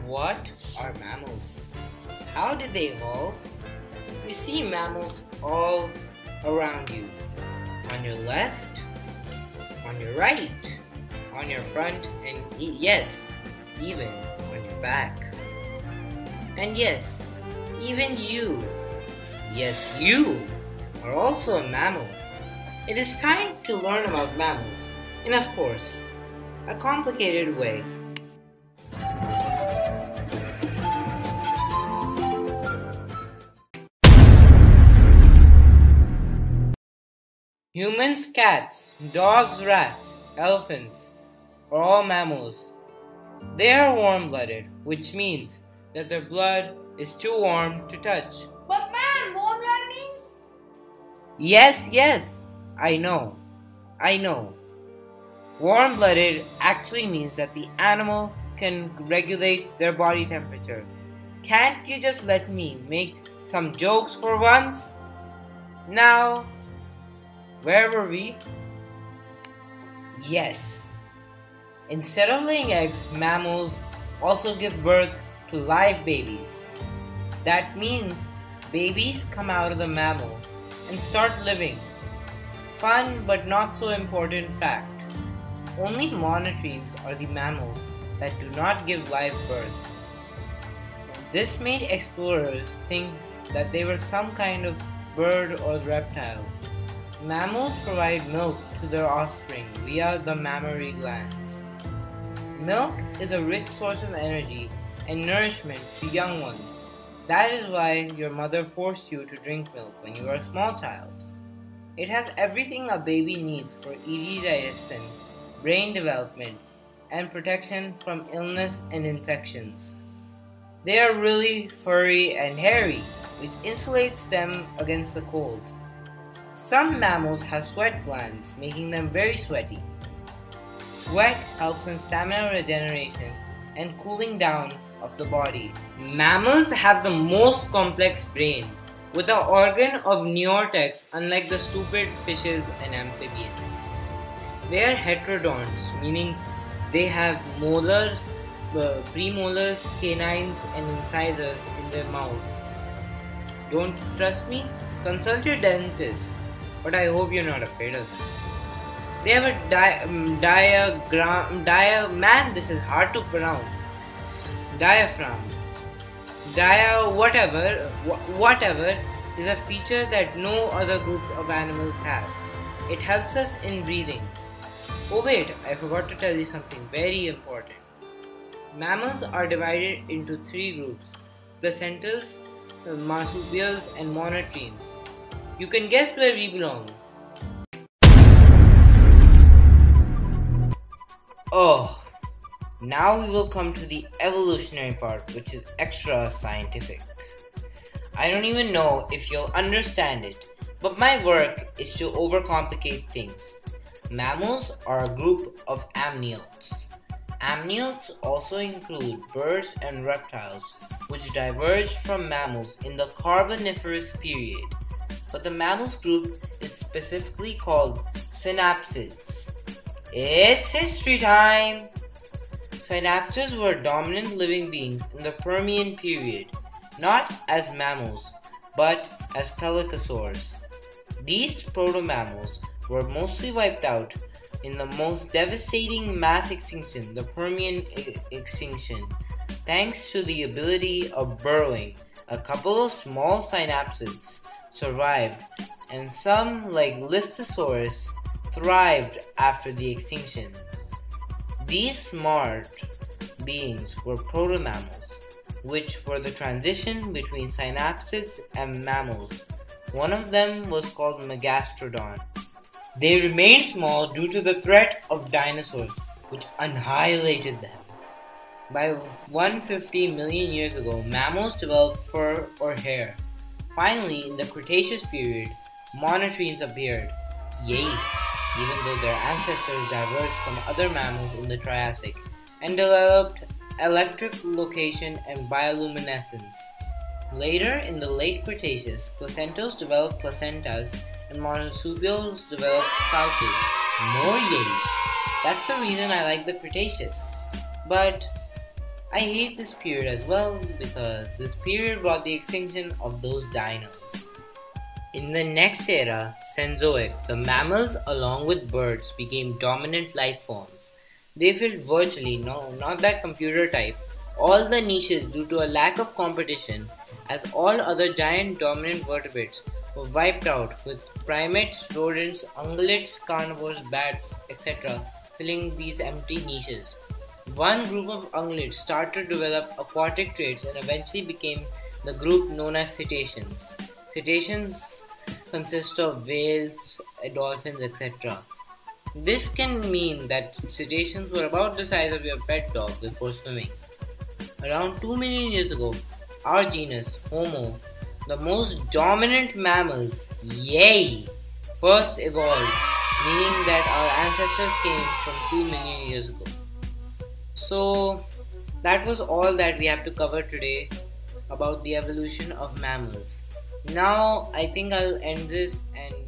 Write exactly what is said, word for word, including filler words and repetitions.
What are mammals? How did they evolve? You see mammals all around you. On your left, on your right, on your front, and e yes, even on your back. And yes, even you, yes you, are also a mammal. It is time to learn about mammals in, of course, a complicated way. Humans, cats, dogs, rats, elephants are all mammals. They are warm-blooded, which means that their blood is too warm to touch. But man, warm blood means? Yes, yes, I know, I know. Warm-blooded actually means that the animal can regulate their body temperature. Can't you just let me make some jokes for once? Now, where were we? Yes. Instead of laying eggs, mammals also give birth to live babies. That means babies come out of the mammal and start living. Fun but not so important fact. Only monotremes are the mammals that do not give live birth. This made explorers think that they were some kind of bird or reptile. Mammals provide milk to their offspring via the mammary glands. Milk is a rich source of energy and nourishment to young ones. That is why your mother forced you to drink milk when you were a small child. It has everything a baby needs for easy digestion, brain development, and protection from illness and infections. They are really furry and hairy, which insulates them against the cold. Some mammals have sweat glands, making them very sweaty. Sweat helps in stamina regeneration and cooling down of the body. Mammals have the most complex brain, with an organ of neocortex unlike the stupid fishes and amphibians. They are heterodonts, meaning they have molars, uh, premolars, canines, and incisors in their mouths. Don't trust me? Consult your dentist. But I hope you're not afraid of them. They have a di um, diagram, dia man, this is hard to pronounce. Diaphragm. Dia whatever, wh whatever is a feature that no other group of animals have. It helps us in breathing. Oh wait, I forgot to tell you something very important. Mammals are divided into three groups: placentals, marsupials, and monotremes. You can guess where we belong. Oh, now we will come to the evolutionary part, which is extra scientific. I don't even know if you'll understand it, but my work is to overcomplicate things. Mammals are a group of amniotes. Amniotes also include birds and reptiles, which diverged from mammals in the Carboniferous period. But the mammals group is specifically called synapsids. It's history time! Synapsids were dominant living beings in the Permian period, not as mammals, but as pelycosaurs. These proto-mammals were mostly wiped out in the most devastating mass extinction, the Permian e- extinction, thanks to the ability of burrowing. A couple of small synapsids survived, and some, like Listosaurus, thrived after the extinction. These smart beings were proto-mammals, which were the transition between synapsids and mammals. One of them was called Megastrodon. They remained small due to the threat of dinosaurs, which annihilated them. By one hundred fifty million years ago, mammals developed fur or hair. Finally, in the Cretaceous period, monotremes appeared. Yay! Even though their ancestors diverged from other mammals in the Triassic and developed electric location and bioluminescence. Later, in the late Cretaceous, placentals developed placentas and marsupials developed pouches. More yay! That's the reason I like the Cretaceous. But I hate this period as well because this period brought the extinction of those dinos. In the next era, Cenozoic, the mammals along with birds became dominant life forms. They filled virtually, no, not that computer type, all the niches due to a lack of competition, as all other giant dominant vertebrates were wiped out, with primates, rodents, ungulates, carnivores, bats, et cetera filling these empty niches. One group of ungulates started to develop aquatic traits and eventually became the group known as cetaceans. Cetaceans consist of whales, dolphins, et cetera. This can mean that cetaceans were about the size of your pet dog before swimming. Around two million years ago, our genus, Homo, the most dominant mammals, yay, first evolved, meaning that our ancestors came from two million years ago. So, that was all that we have to cover today about the evolution of mammals. Now, I think I'll end this and